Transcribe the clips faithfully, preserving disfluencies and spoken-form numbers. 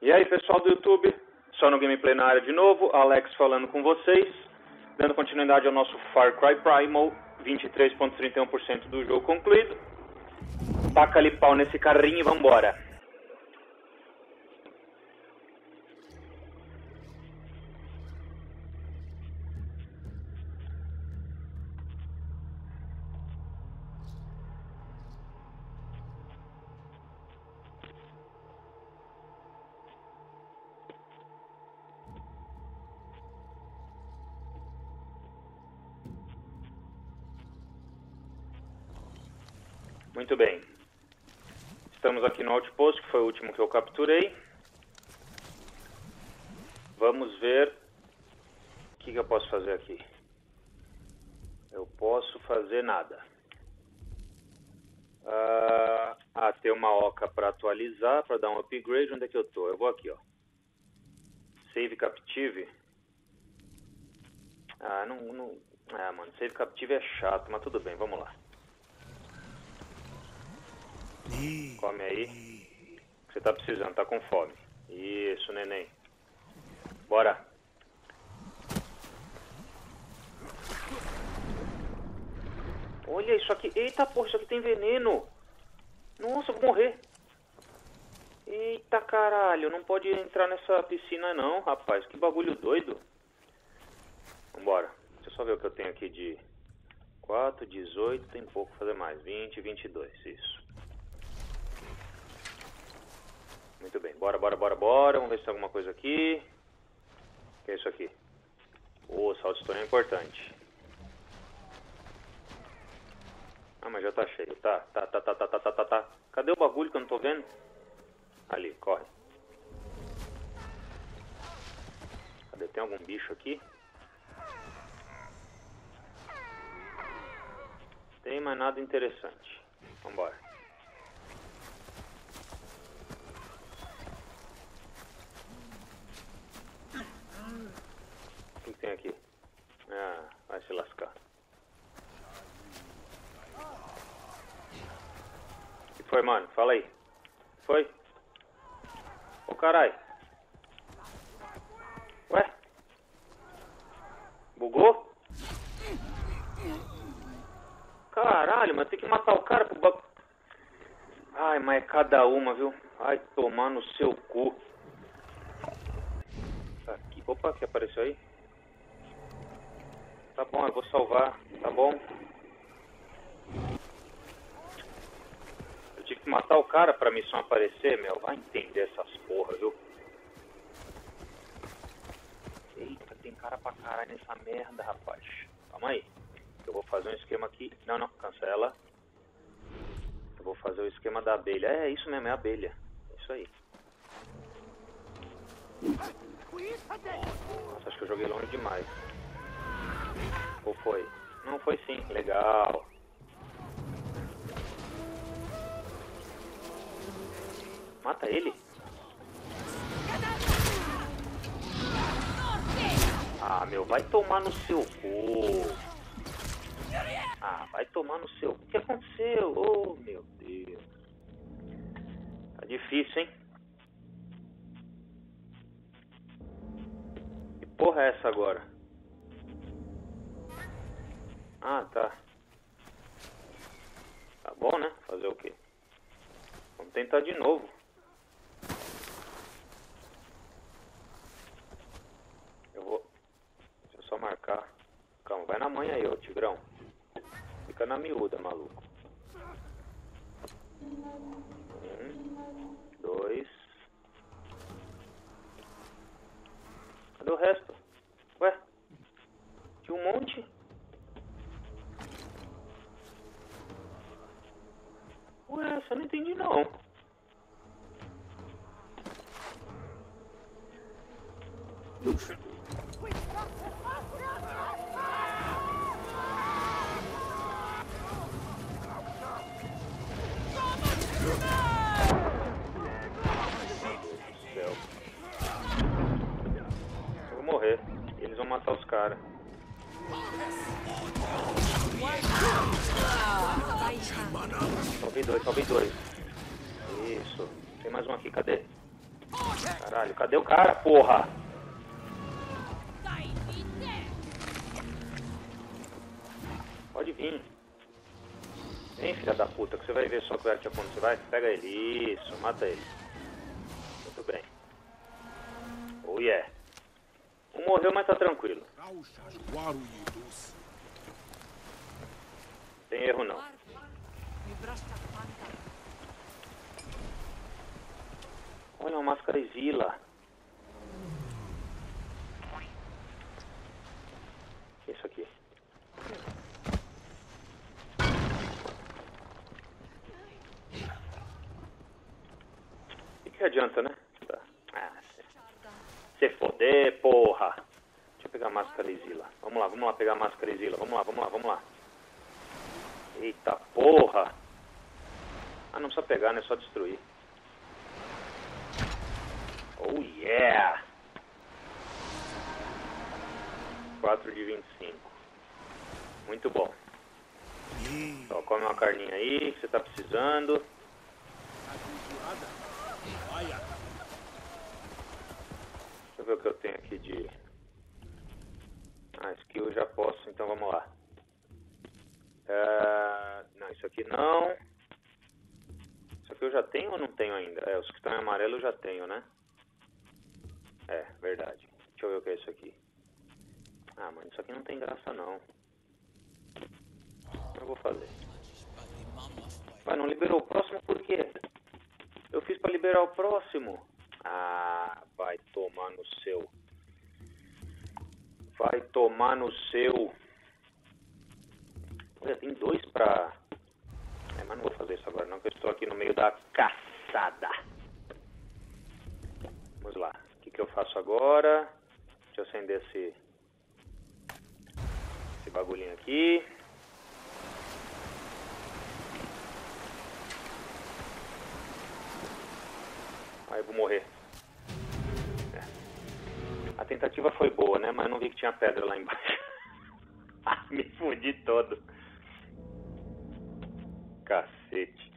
E aí, pessoal do YouTube, só no Gameplay na área de novo, Alex falando com vocês, dando continuidade ao nosso Far Cry Primal, vinte e três vírgula trinta e um por cento do jogo concluído. Taca ali pau nesse carrinho e vambora. Muito bem. Estamos aqui no Outpost, que foi o último que eu capturei. Vamos ver o que, que eu posso fazer aqui. Eu posso fazer nada. Ah, ah tem uma oca para atualizar, para dar um upgrade. Onde é que eu tô? Eu vou aqui, ó. Save Captive. Ah, não, não... Ah, mano, Save Captive é chato, mas tudo bem, vamos lá. Come aí. O que você tá precisando? Tá com fome. Isso, neném. Bora. Olha isso aqui. Eita, porra, isso aqui tem veneno. Nossa, eu vou morrer. Eita, caralho. Não pode entrar nessa piscina não, rapaz. Que bagulho doido. Vambora. Deixa eu só ver o que eu tenho aqui de... quatro, dezoito, tem pouco pra fazer mais. vinte, vinte e dois, isso. Muito bem, bora, bora, bora, bora. Vamos ver se tem alguma coisa aqui. O que é isso aqui? Ô, saltstone é importante. Ah, mas já tá cheio. Tá, tá, tá, tá, tá, tá, tá, tá, tá. Cadê o bagulho que eu não tô vendo? Ali, corre. Cadê? Tem algum bicho aqui? Tem mais nada interessante. Vambora. O que tem aqui? Ah, vai se lascar. O que foi, mano? Fala aí. Foi? Ô, caralho. Ué? Bugou? Caralho, mas tem que matar o cara pro bagulho. Ai, mas é cada uma, viu? Ai, tomar no seu cu. Tá aqui. Opa, que apareceu aí? Tá bom, eu vou salvar, tá bom? Eu tive que matar o cara pra missão aparecer, meu. Vai entender essas porra, viu? Eita, tem cara pra caralho nessa merda, rapaz. Calma aí. Eu vou fazer um esquema aqui. Não, não, cancela. Eu vou fazer o esquema da abelha. É, isso mesmo, é a abelha. É isso aí. Nossa, acho que eu joguei longe demais. Ou foi? Não, foi sim. Legal. Mata ele? Ah, meu, vai tomar no seu cu. Ah, vai tomar no seu cu. O que aconteceu? Oh, meu Deus. Tá difícil, hein? Que porra é essa agora? Ah, tá. Tá bom, né? Fazer o quê? Vamos tentar de novo. Eu vou... Deixa eu só marcar. Calma, vai na manha aí, ô tigrão. Fica na miúda, maluco. Um, dois... Cadê o resto? Ué? Tinha um monte? Ué, essa eu não entendi não. Eu vou morrer. Eles vão matar os caras. Salvei dois, salvei dois. Isso. Tem mais um aqui, cadê? Caralho, cadê o cara, porra? Pode vir. Vem, filha da puta, que você vai ver só o que vai te acontecer. Vai, pega ele. Isso, mata ele. Muito bem. Oh yeah. Um morreu, mas tá tranquilo. Tem erro não. Olha uma máscara exila. O que é isso aqui? O que adianta, né? Tá. Ah, se foder, porra. Deixa eu pegar a máscara exila. Vamos lá, vamos lá pegar a máscara exila. Vamos lá, vamos lá, vamos lá. Eita porra. Ah, não precisa pegar, né? É só destruir. Oh yeah! quatro de vinte e cinco. Muito bom. Então, come uma carninha aí que você tá precisando. Deixa eu ver o que eu tenho aqui de... Ah, skill eu já posso, então vamos lá. Uh, não, isso aqui não. Isso aqui eu já tenho ou não tenho ainda? É, os que estão em amarelo eu já tenho, né? É, verdade. Deixa eu ver o que é isso aqui. Ah, mano, isso aqui não tem graça não. Eu vou fazer. Vai, não liberou o próximo por quê? Eu fiz pra liberar o próximo. Ah, vai tomar no seu. Vai tomar no seu. Olha, tem dois pra... É, mas não vou fazer isso agora não, que eu estou aqui no meio da caçada. Vamos lá. O que, que eu faço agora? Deixa eu acender esse... Esse bagulhinho aqui. Aí eu vou morrer. É. A tentativa foi boa, né? Mas não vi que tinha pedra lá embaixo. Me fudi todo. Cacete.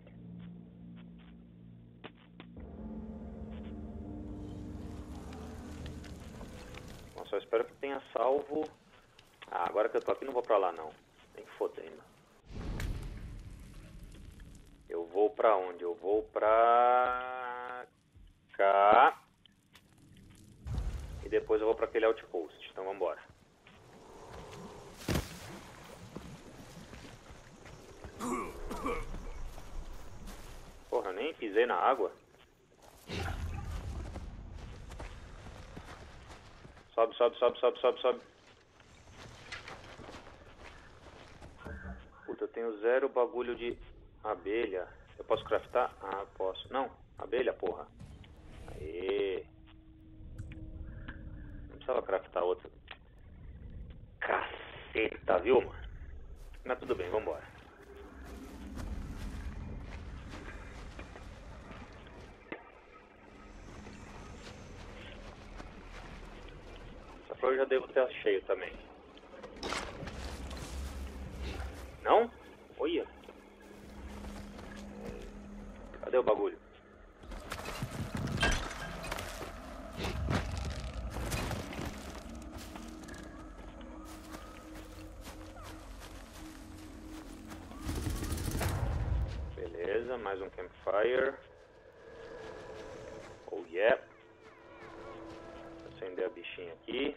Bom, só espero que tenha salvo. Ah, agora que eu tô aqui não vou pra lá não. Nem fodendo. Eu vou pra onde? Eu vou pra... cá. E depois eu vou pra aquele outpost. Então vambora. Porra, eu nem pisei na água. Sobe, sobe, sobe, sobe, sobe, sobe. Puta, eu tenho zero bagulho de abelha. Eu posso craftar? Ah, posso. Não, abelha, porra. Aê. Não precisava craftar outra. Caceta, viu, mano? Mas tudo bem, vambora. Essa flor eu já devo ter cheio também. Não? Olha. Cadê o bagulho? Beleza, mais um campfire. Oh yeah. Vou acender a bichinha aqui.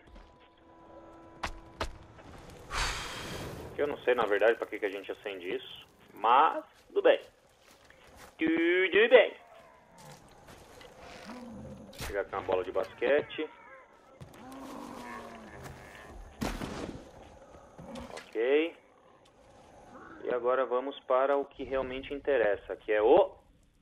Eu não sei na verdade para que, que a gente acende isso. Mas tudo bem. Tudo bem. Vou pegar aqui uma bola de basquete. Ok. E agora vamos para o que realmente interessa, que é o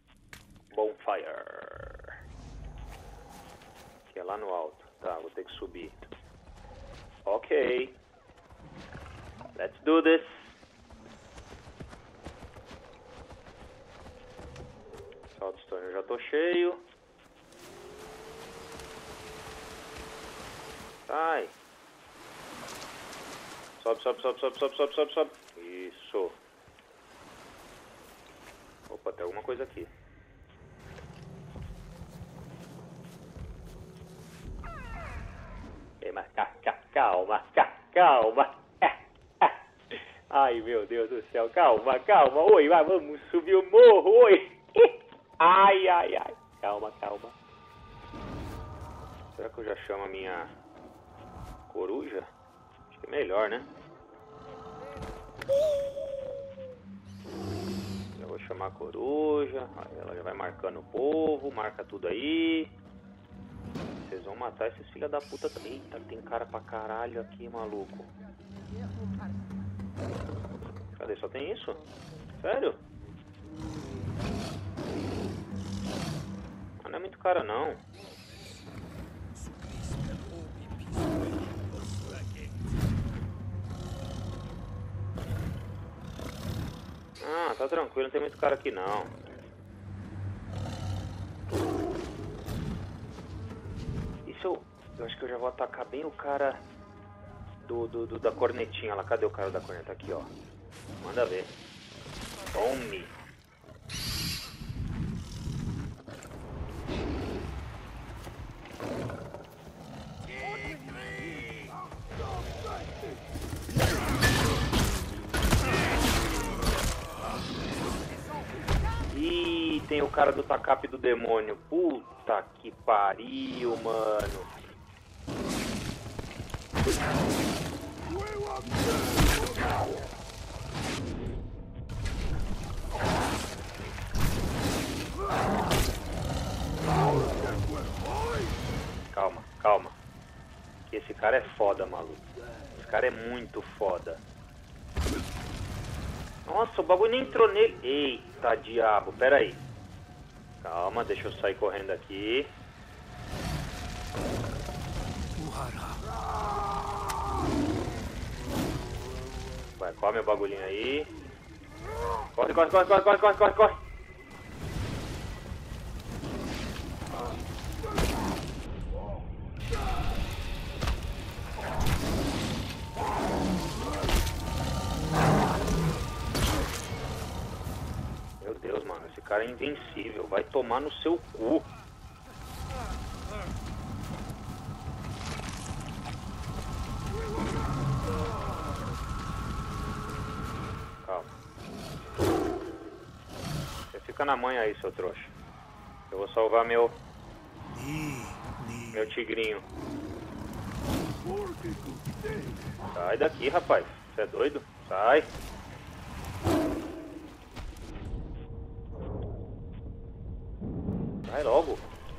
bonfire. Que é lá no alto. Tá, vou ter que subir. Ok. Let's do this. Saltstone, eu já tô cheio. Sai. Sobe, sobe, sobe, sobe, sobe, sobe, sobe, sobe. Isso. Opa, tem alguma coisa aqui. É, mas calma, calma. Ai, meu Deus do céu, calma, calma. Oi, vai, vamos subir o morro, oi. Ai, ai, ai. Calma, calma. Será que eu já chamo a minha coruja? Acho que é melhor, né? Já vou chamar a coruja. Aí ela já vai marcando o povo. Marca tudo aí. Vocês vão matar esses filha da puta também. Eita, tem cara pra caralho aqui, maluco. Cadê? Só tem isso? Sério? Ah, não é muito cara não. Ah, tá tranquilo, não tem muito cara aqui não. Isso eu, eu acho que eu já vou atacar bem o cara do, do, do da cornetinha lá. Cadê o cara da corneta? Aqui, ó. Manda ver. Tome. Ih, tem o cara do tacape do demônio. Puta que pariu, mano. Calma, calma. Que esse cara é foda, maluco. Esse cara é muito foda. Nossa, o bagulho nem entrou nele. Eita, diabo. Pera aí. Calma, deixa eu sair correndo aqui. Vai, come o bagulhinho aí. Corre, corre, corre, corre, corre, corre, corre, corre. Meu Deus, mano, esse cara é invencível. Vai tomar no seu cu. Calma. Você fica na manha aí, seu trouxa. Eu vou salvar meu... Meu tigrinho. Sai daqui, rapaz. Você é doido? Sai. Sai logo.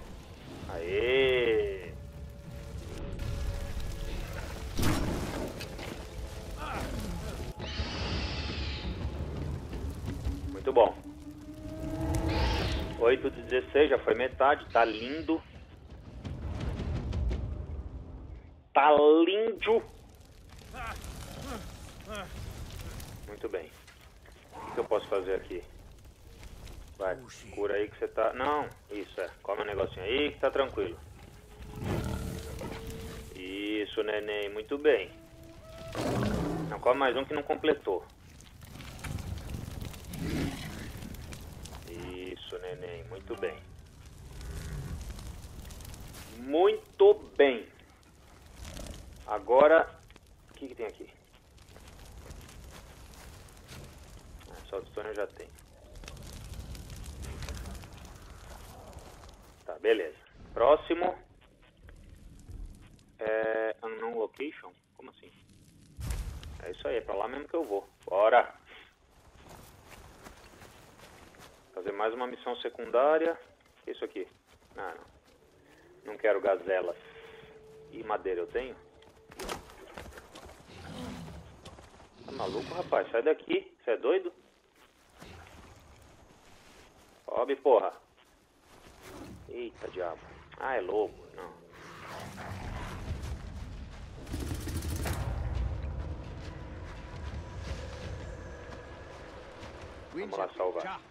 Aê. Muito bom. oito de dezesseis, já foi metade. Tá lindo. Tá lindo. Muito bem. O que eu posso fazer aqui? Vai, cura aí que você tá... Não, isso, é. Come um negocinho aí que tá tranquilo. Isso, neném, muito bem. Não, come mais um que não completou. Isso, neném, muito bem. Muito bem. Agora, o que que tem aqui? Ah, só de eu já tem. Tá, beleza. Próximo. É... Unknown Location? Como assim? É isso aí, é pra lá mesmo que eu vou. Bora! Fazer mais uma missão secundária. O que é isso aqui? Ah, não. Não quero gazelas. E madeira eu tenho? Tá maluco, rapaz? Sai daqui. Você é doido? Sobe, porra. Eita, diabo. Ah, é lobo. Não. Vamos lá salvar.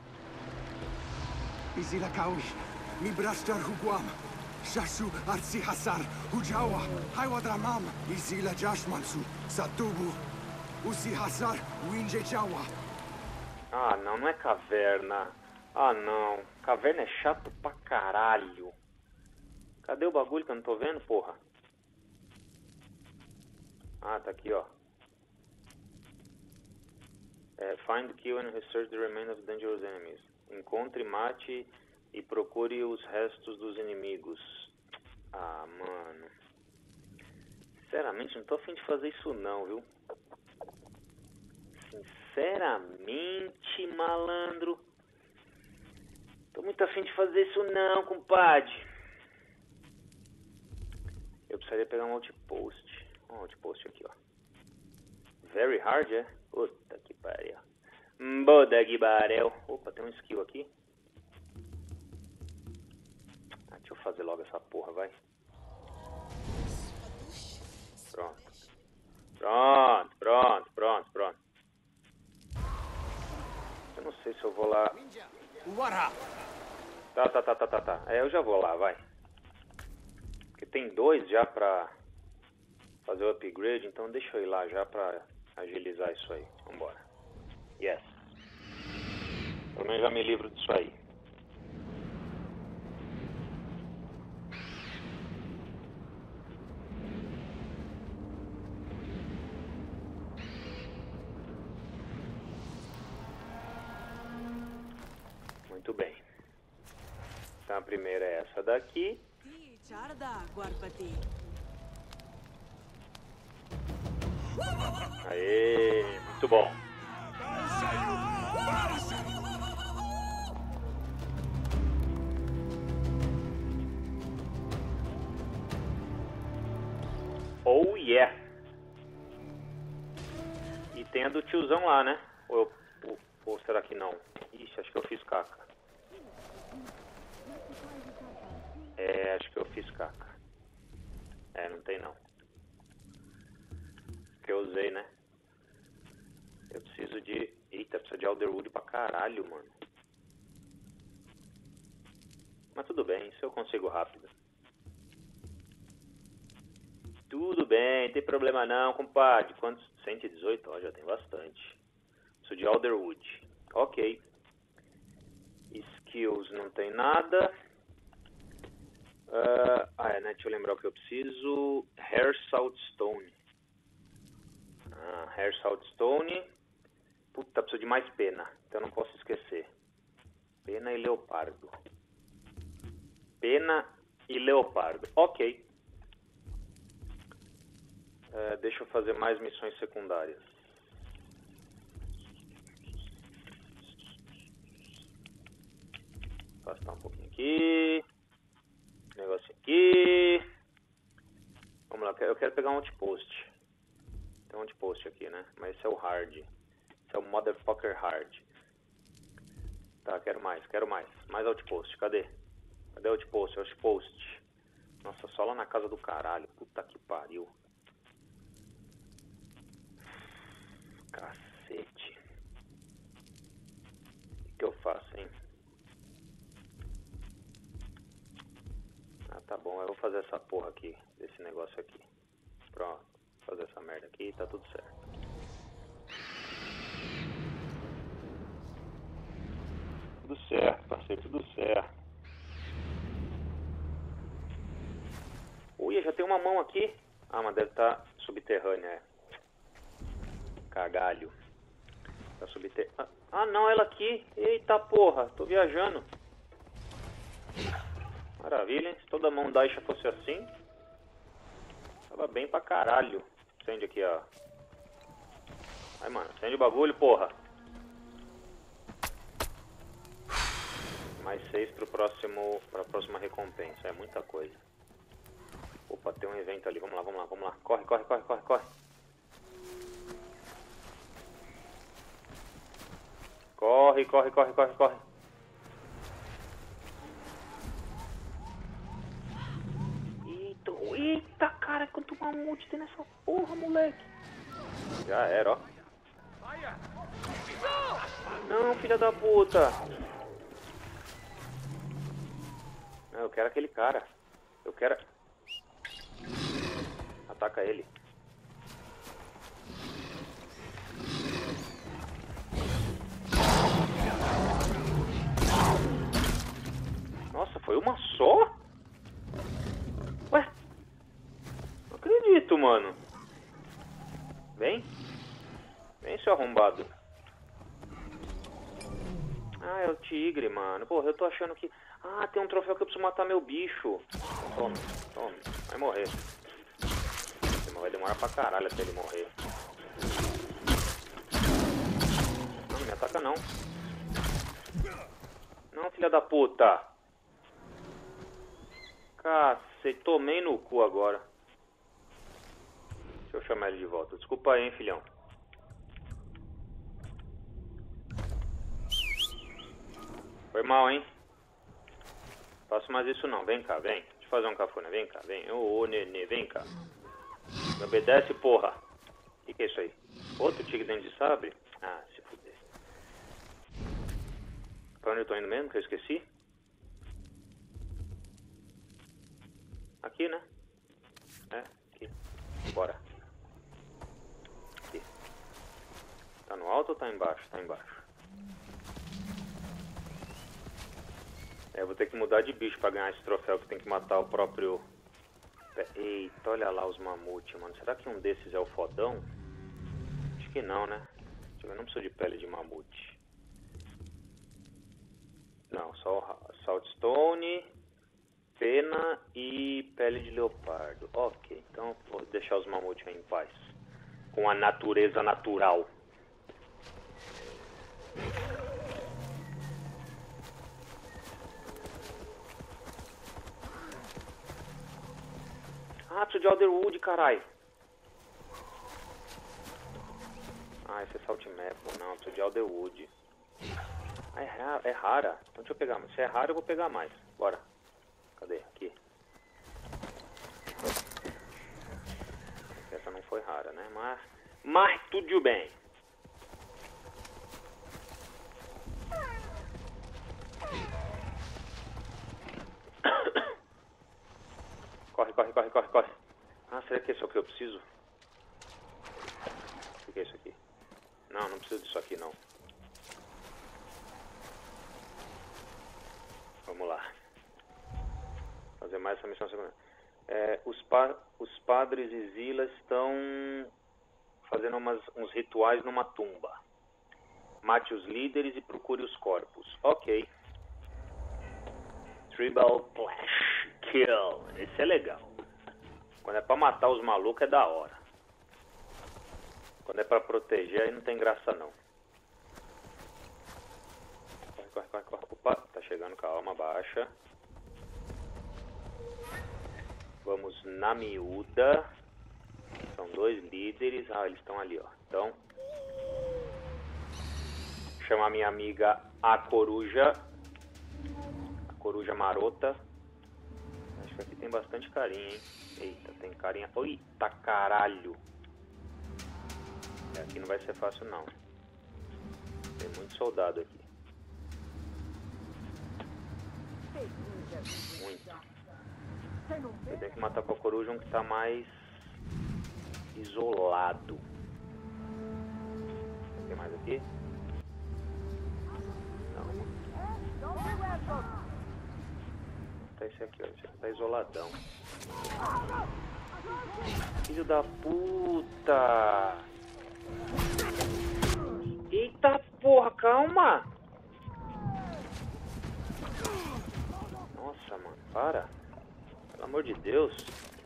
Izila Kawi, mi braszczar Hugłam, Shashu Artsi Hasar, Hujawa, Haywadramam, Izila Jashmansu, Satubu, Usi Hasar, Winje Jawa. Ah, não, não é caverna. Ah, não. Caverna é chato pra caralho. Cadê o bagulho que eu não tô vendo, porra? Ah, tá aqui, ó. É, find, kill and research the remains of dangerous enemies. Encontre, mate e procure os restos dos inimigos. Ah, mano. Sinceramente, não tô afim de fazer isso não, viu? Sinceramente, malandro. Tô muito afim de fazer isso não, compadre. Eu precisaria pegar um outpost. Um outpost aqui, ó. Very hard, é? Puta que pariu. Puta que pariu. Opa, tem um skill aqui. Ah, deixa eu fazer logo essa porra, vai. Pronto. Pronto, pronto, pronto, pronto. Eu não sei se eu vou lá. Tá, tá, tá, tá, tá, tá. É, eu já vou lá, vai. Porque tem dois já pra fazer o upgrade, então deixa eu ir lá já pra agilizar isso aí. Vambora. Yes. Pelo menos já me livro disso aí. Muito bem. Então a primeira é essa daqui. Aê, muito bom. Oh yeah. E tem a do tiozão lá, né? Ou, eu, ou, ou será que não? Ixi, acho que eu fiz caca. É, acho que eu fiz caca. É, não tem não. Que eu usei, né? Eu preciso de... Eita, precisa de Alderwood pra caralho, mano. Mas tudo bem, isso eu consigo rápido. Tudo bem, não tem problema não, compadre. Quantos? cento e dezoito, ó, já tem bastante. Preciso de Alderwood. Ok. Skills não tem nada. Uh, ah, é, né? Deixa eu lembrar o que eu preciso. Hair Saltstone. Ah, Hair Saltstone. Puta, preciso de mais pena. Então não posso esquecer. Pena e leopardo. Pena e leopardo. Ok. Uh, deixa eu fazer mais missões secundárias. Afastar um pouquinho aqui. Negócio aqui. Vamos lá, eu quero pegar um outpost. Tem um outpost aqui, né? Mas esse é o hard. Esse é o motherfucker hard. Tá, quero mais, quero mais. Mais outpost, cadê? Cadê o outpost? Outpost. Nossa, só lá na casa do caralho. Puta que pariu. Cacete. O que eu faço, hein? Ah, tá bom, eu vou fazer essa porra aqui, desse negócio aqui. Pronto, vou fazer essa merda aqui e tá tudo certo. Tudo certo, parceiro, tudo certo. Ui, já tem uma mão aqui. Ah, mas deve estar subterrânea, é. Cagalho. Tá subterrânea. Ah, não, ela aqui. Eita porra, tô viajando. Maravilha, hein? Se toda mão Daisha fosse assim, tava bem pra caralho. Acende aqui, ó. Aí, mano, acende o bagulho, porra. Mais seis pro próximo, pra próxima recompensa. É muita coisa. Opa, tem um evento ali. Vamos lá, vamos lá, vamos lá. Corre, corre, corre, corre, corre. Corre, corre, corre, corre, corre. Eita, cara, quanto mamute tem nessa porra, moleque. Já era, ó. Não, filha da puta. Não, eu quero aquele cara. Eu quero... Ataca ele. Nossa, foi uma só? Ué? Não acredito, mano. arrombado? Ah, é o tigre, mano. Porra, eu tô achando que... Ah, tem um troféu que eu preciso matar meu bicho. Toma, toma. Vai morrer. Vai demorar pra caralho até ele morrer. Não, não me ataca não. Não, filha da puta. Cacete, tomei no cu agora. Deixa eu chamar ele de volta. Desculpa aí, hein, filhão. Foi mal, hein? Faço mais isso não. Vem cá, vem. Deixa eu fazer um cafuna. Vem cá, vem. Ô, ô, nenê, vem cá. Me obedece, porra. O que, que é isso aí? Outro tigre dentro de sabre? Ah, se fuder. Pra onde eu tô indo mesmo, que eu esqueci? Aqui, né? É, aqui. Bora. Aqui. Tá no alto ou tá embaixo? Tá embaixo. É, eu vou ter que mudar de bicho pra ganhar esse troféu, que tem que matar o próprio... Eita, olha lá os mamutes, mano. Será que um desses é o fodão? Acho que não, né? Deixa eu ver, não preciso de pele de mamute. Não, só saltstone, pena e pele de leopardo. Ok, então vou deixar os mamutes aí em paz. Com a natureza natural. Ah, preciso de Alderwood, caralho. Ah, esse é Saltmaple. Não, preciso de Alderwood. Ah, é, ra é rara. Então deixa eu pegar. Se é rara, eu vou pegar mais. Bora. Cadê? Aqui. Essa não foi rara, né? Mas, mas tudo bem. Corre, corre, corre, corre, corre. Ah, será que é isso que eu preciso? O que é isso aqui? Não, não preciso disso aqui, não. Vamos lá. Fazer mais essa missão segunda. É, os, pa os padres e Zila estão fazendo umas, uns rituais numa tumba. Mate os líderes e procure os corpos. Ok. Tribal Clash Kill. Esse é legal. Quando é pra matar os malucos é da hora. Quando é pra proteger aí não tem graça não. Corre, corre, corre, corre. Opa, tá chegando, calma, baixa. Vamos na miúda. São dois líderes. Ah, eles estão ali, ó. Então, chamar minha amiga a coruja. A coruja marota. Acho que aqui tem bastante carinha, hein? Eita, tem carinha. Eita, caralho. É, aqui não vai ser fácil, não. Tem muito soldado aqui. Muito. Eu tenho que matar com a coruja um que tá mais isolado. Tem mais aqui? Não. Tá esse aqui, ó. Esse aqui tá isoladão. Filho da puta! Eita porra, calma! Nossa, mano, para! Pelo amor de Deus!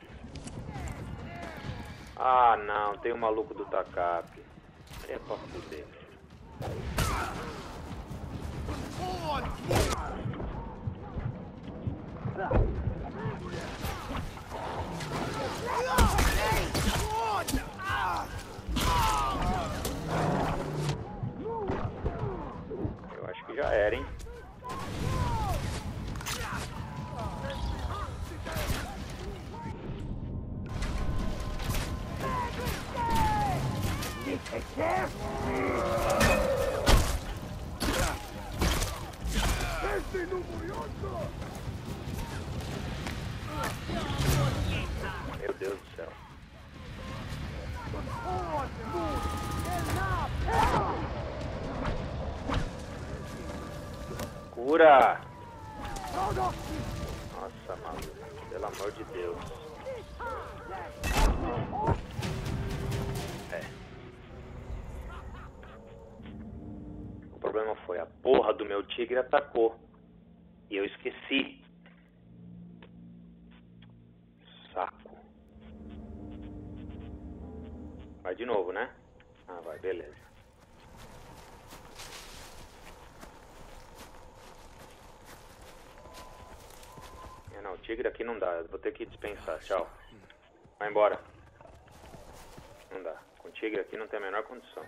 Ah, não, tem o maluco do Takap. É pra fuder. Eu acho que já era, hein? Meu Deus do céu. Cura! Nossa, maluco. Pelo amor de Deus. É. problema foi, a porra do meu tigre atacou. E eu esqueci. Saco. Vai de novo, né? Ah, vai, beleza. É, não, o tigre aqui não dá. Eu vou ter que dispensar. Tchau. Vai embora. Não dá. Com o tigre aqui não tem a menor condição.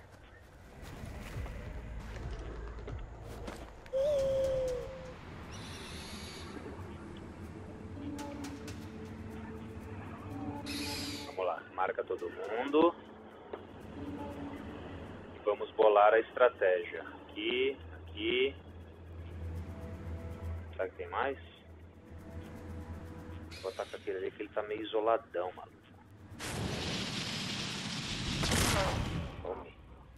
Vamos lá. Marca todo mundo. E vamos bolar a estratégia. Aqui, aqui. Será que tem mais? Vou atacar aquele ali que ele tá meio isoladão, maluco. Tome.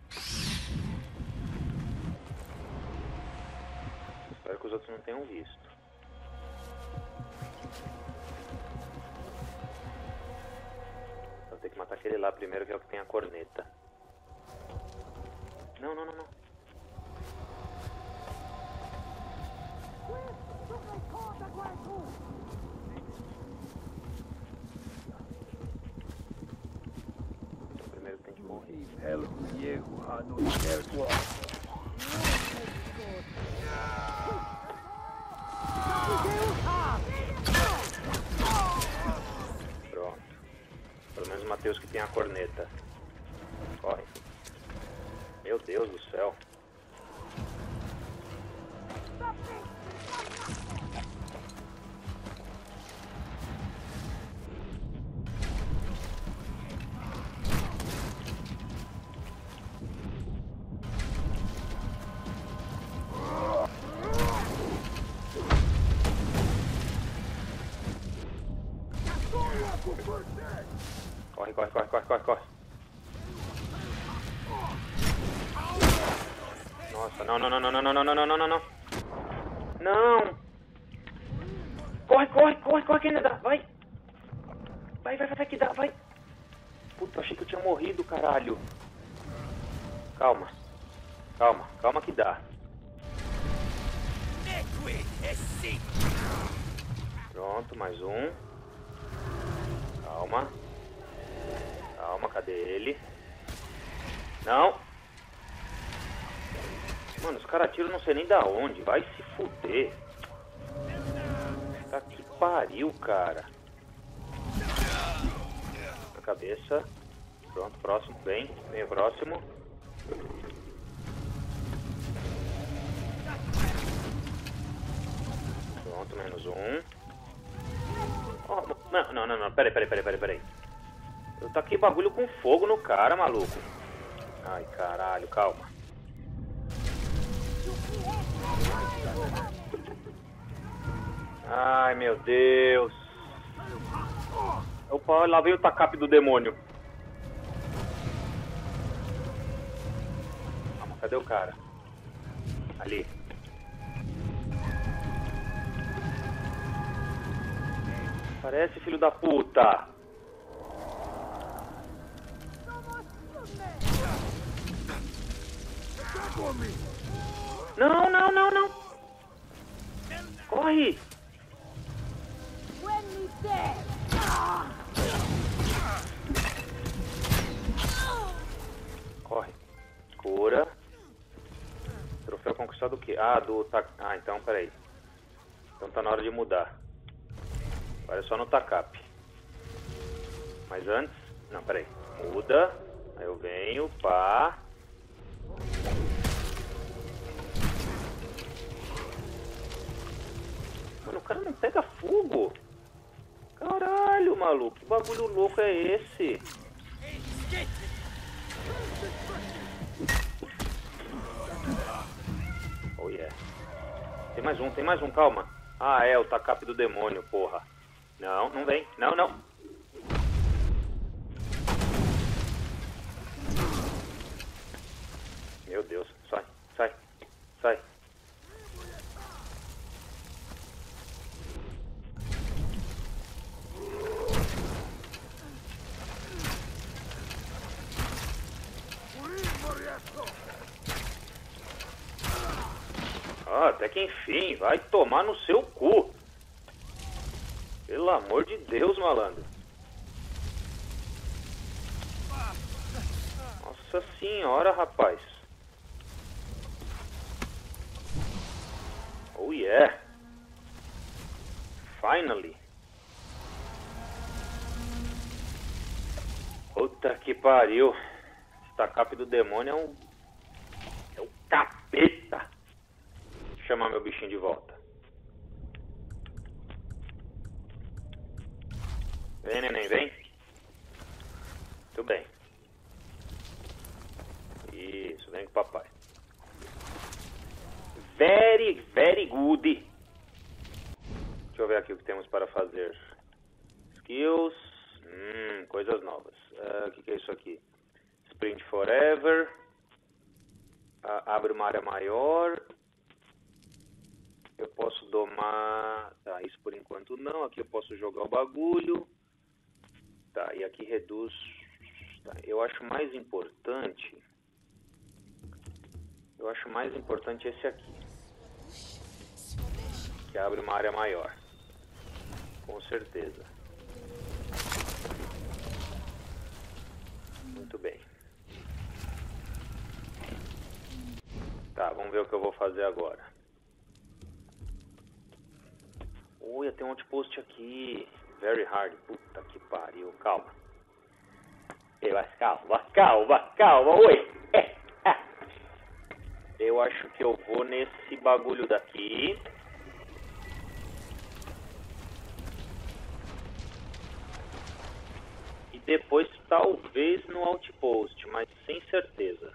Espero que os outros não tenham visto. Vou ter que matar aquele lá primeiro, que é o que tem a corneta. Não, não, não, não. Então primeiro tem que morrer. Pronto. Pelo menos matei os que tem a corneta. Corre. Meu Deus do céu. Corre, corre, corre, corre, corre, corre. Nossa, não, não, não, não, não, não, não, não, não, não, não. Não. Corre, corre, corre, corre que ainda dá, vai. Vai, vai, vai que dá, vai. Puta, achei que eu tinha morrido, caralho. Calma. Calma, calma que dá. Pronto, mais um. Calma. Calma, cadê ele? Não. Mano, os caras atiram não sei nem da onde. Vai se fuder. Tá que pariu, cara. Na cabeça. Pronto, próximo. Bem, bem próximo. Pronto, menos um. Oh, não, não, não, não. Peraí, peraí, peraí, peraí, peraí. Eu taquei bagulho com fogo no cara, maluco. Ai, caralho, calma. Ai, meu Deus. Opa, lá veio o tacape do demônio. Calma, cadê o cara? Ali. Parece, filho da puta. Não, não, não, não. Corre. Corre. Cura. Troféu conquistado o quê? Ah, do... Ah, então, peraí. Então tá na hora de mudar. Agora é só no tacape. Mas antes... Não, peraí. Muda. Aí eu venho, pá. Mano, o cara não pega fogo. Caralho, maluco. Que bagulho louco é esse? Oh, yeah. Tem mais um, tem mais um, calma. Ah, é, o tacape do demônio, porra. Não, não vem. Não, não. Meu Deus, sai, sai, sai. Ah, até que enfim, vai tomar no seu cu. Pelo amor de Deus, malandro. Nossa senhora, rapaz. Oh yeah. Finally. Puta que pariu. Esse tacape do demônio é um... É um capeta. Vou chamar meu bichinho de volta. Vem, neném, vem. Muito bem. Isso, vem com o papai. Very, very good. Deixa eu ver aqui o que temos para fazer. Skills. Hum, coisas novas. O uh, que, que é isso aqui? Sprint Forever. Uh, abre uma área maior. Eu posso domar... Tá, isso por enquanto não. Aqui eu posso jogar o bagulho. Tá, e aqui reduz... Tá, eu acho mais importante... Eu acho mais importante esse aqui. Que abre uma área maior. Com certeza. Muito bem. Tá, vamos ver o que eu vou fazer agora. Ui, tem um outpost aqui. Very hard. Puta que pariu. Calma. Ei, mas calma, calma, calma. Oi. Eu acho que eu vou nesse bagulho daqui. E depois talvez no outpost, mas sem certeza.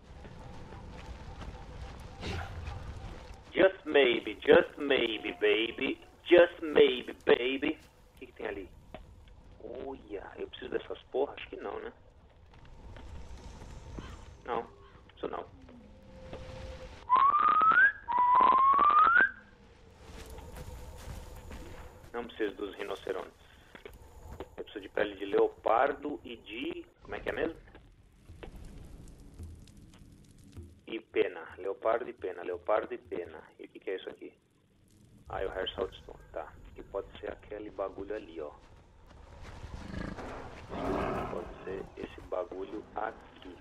Just maybe, just maybe, baby. Just maybe, baby. O que, que tem ali? Olha, eu preciso dessas porras? Acho que não, né? Não, isso não. Não preciso dos rinocerontes. Eu preciso de pele de leopardo e de... Como é que é mesmo? E pena. Leopardo e pena. Leopardo e pena. E o que, que é isso aqui? Ah, é o Hair Saltstone. Tá. E pode ser aquele bagulho ali, ó. Pode ser esse bagulho aqui.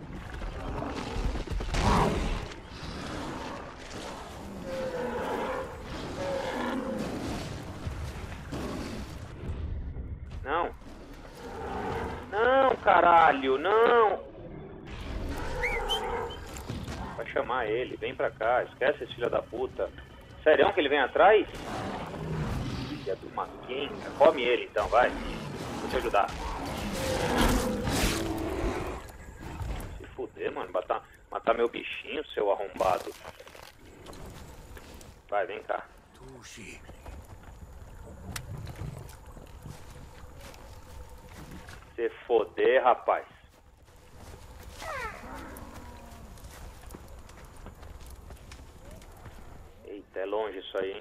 Não. Não, caralho, não. Vai chamar ele, vem pra cá. Esquece esse filho da puta. Sério que ele vem atrás? Filha do Maquenga. Come ele então, vai. Vou te ajudar. Se fuder, mano. Matar, matar meu bichinho, seu arrombado. Vai, vem cá. Tushi. Se foder, rapaz. Eita, é longe isso aí, hein?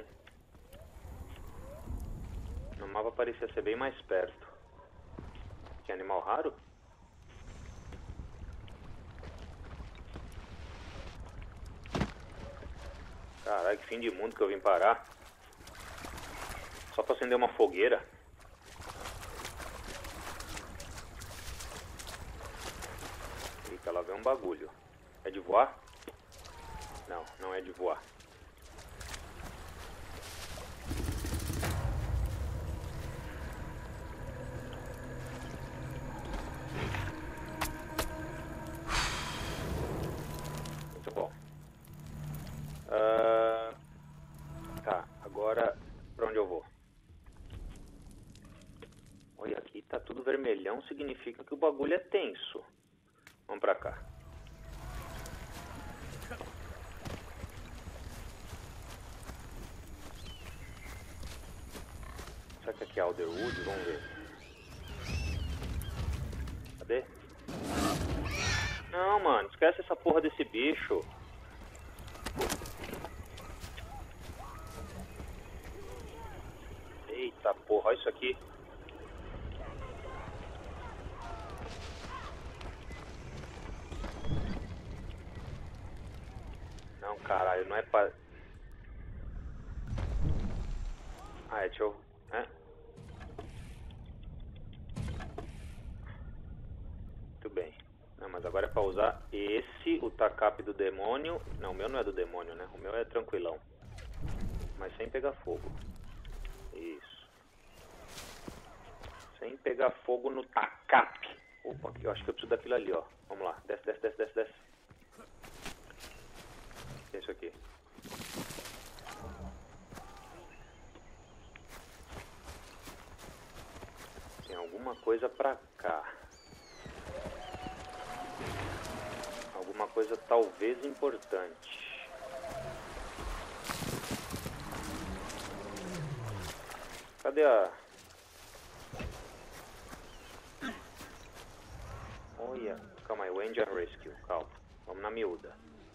No mapa parecia ser bem mais perto. Que animal raro? Caralho, que fim de mundo que eu vim parar. Só pra acender uma fogueira. Eita, lá vem um bagulho. É de voar? Não, não é de voar. Muito bom. Uh, tá, agora pra onde eu vou? Olha, aqui tá tudo vermelhão, significa que o bagulho é tenso. Vamos pra cá. Será que aqui é Alderwood? Vamos ver. Cadê? Não, mano, esquece essa porra desse bicho. Eita porra, olha isso aqui. Não, caralho, não é pra... Ah, é, deixa eu... É. Muito bem. Não, mas agora é pra usar esse, o tacape do demônio. Não, o meu não é do demônio, né? O meu é tranquilão. Mas sem pegar fogo. Isso. Sem pegar fogo no tacape. Opa, eu acho que eu preciso daquilo ali, ó. Vamos lá. Desce, desce, desce, desce, desce. O que é isso aqui? Tem alguma coisa pra cá. Alguma coisa talvez importante. Cadê a... Olha, calma aí, o Engine Rescue, calma. Vamos na miúda.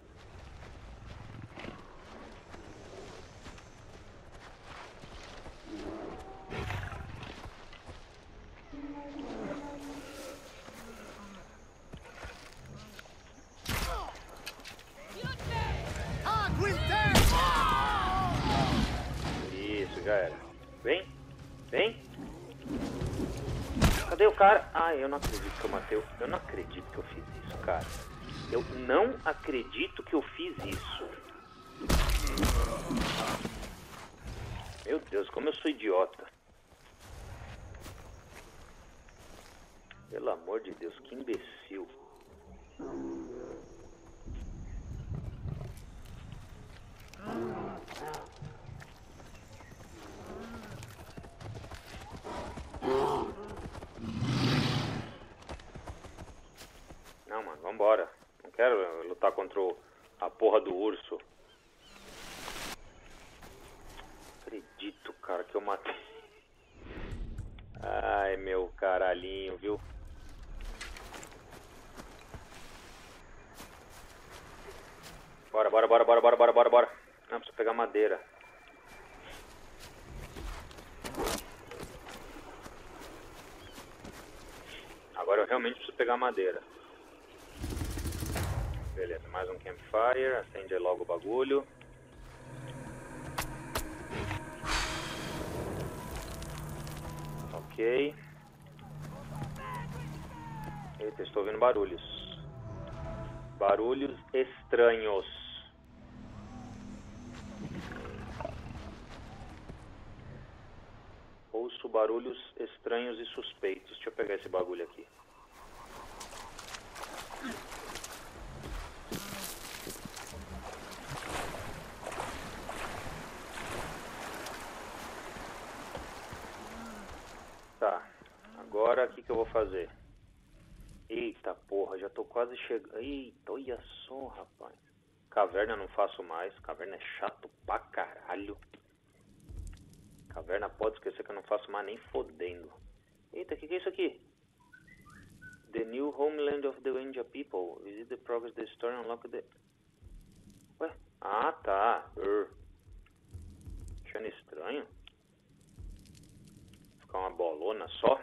Isso, já era. Vem, vem. Cadê o cara? Ai, eu não acredito que eu matei. Eu não acredito que eu fiz isso, cara. Eu não acredito que eu fiz isso. Meu Deus, como eu sou idiota. Pelo amor de Deus, que imbecil. Não, mano, vambora. Não quero lutar contra o, a porra do urso. Acredito, cara, que eu matei. Ai, meu caralhinho, viu? Bora, bora, bora, bora, bora, bora, bora, bora. Não, preciso pegar madeira. Agora eu realmente preciso pegar madeira. Beleza, mais um campfire. Acende aí logo o bagulho. Ok. Eita, estou ouvindo barulhos. Barulhos estranhos. Ouço barulhos estranhos e suspeitos. Deixa eu pegar esse bagulho aqui. Tá. Agora o que que eu vou fazer? Eita porra, já tô quase chegando. Eita, olha só, rapaz. Caverna eu não faço mais. Caverna é chato pra caralho. Caverna pode esquecer que eu não faço mais nem fodendo. Eita, o que que é isso aqui? The new homeland of the Wenja people. Visit the progress the story and unlock the... Ué? Ah, tá. Urr. Achando estranho. Ficar uma bolona só.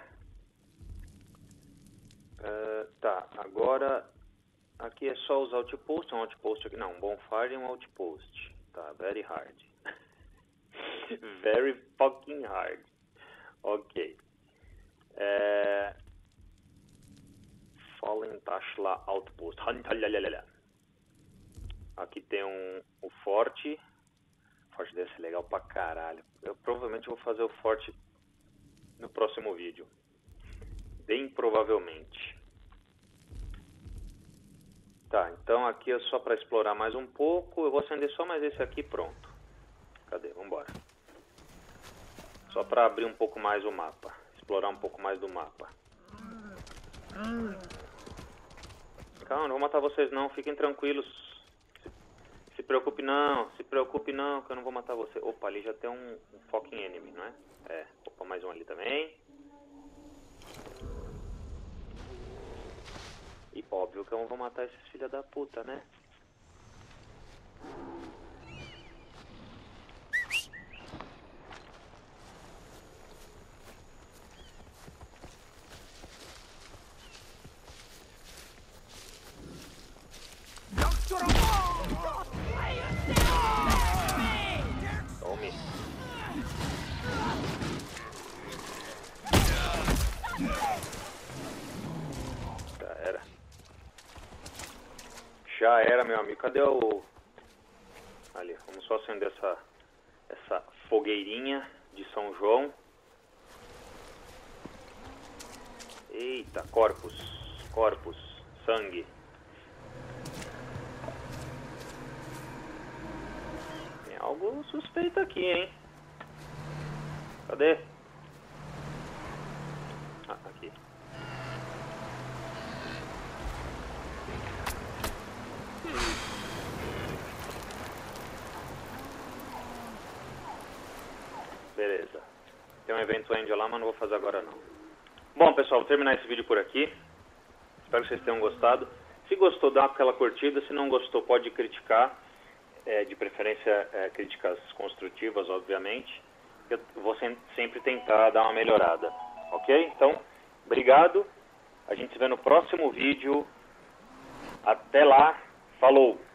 Uh, tá, agora aqui é só os outposts, um outpost aqui, não, um bonfire e um outpost. Tá, very hard. Very fucking hard. Ok. É... Fallen Tashla Outpost. Aqui tem um, o forte. O forte deve ser legal pra caralho. Eu provavelmente vou fazer o forte no próximo vídeo. Bem provavelmente. Tá, então aqui é só para explorar mais um pouco. Eu vou acender só mais esse aqui, pronto. Cadê? Vambora. Só para abrir um pouco mais o mapa. Explorar um pouco mais do mapa. Calma, não vou matar vocês não. Fiquem tranquilos. Se, se preocupe não. Se preocupe não, que eu não vou matar você. Opa, ali já tem um, um fucking enemy, não é? É. Opa, mais um ali também. E óbvio que eu não vou matar esses filha da puta, né? Tome. Já era, meu amigo. Cadê o... Ali, vamos só acender essa, essa fogueirinha de São João. Eita, corpos, corpos, sangue. Tem algo suspeito aqui, hein? Cadê? Ah, aqui. Beleza. Tem um evento Angel lá, mas não vou fazer agora não. Bom, pessoal, vou terminar esse vídeo por aqui. Espero que vocês tenham gostado. Se gostou, dá aquela curtida. Se não gostou, pode criticar. É, de preferência, é, críticas construtivas, obviamente. Eu vou sempre tentar dar uma melhorada. Ok? Então, obrigado. A gente se vê no próximo vídeo. Até lá. Falou!